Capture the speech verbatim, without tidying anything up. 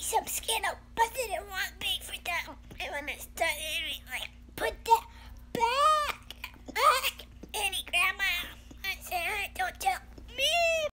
some Skittles, but I didn't want big for them. I want to study.